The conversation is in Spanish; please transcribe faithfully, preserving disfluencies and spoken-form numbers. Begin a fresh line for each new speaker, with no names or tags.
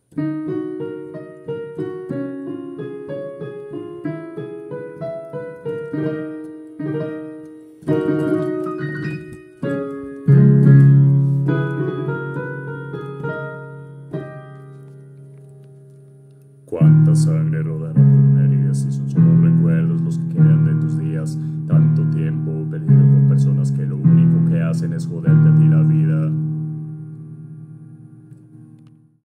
Cuánta sangre rodará por una herida si son solo recuerdos los que quedan de tus días. Tanto tiempo perdido con personas que lo único que hacen es joderte a ti la vida.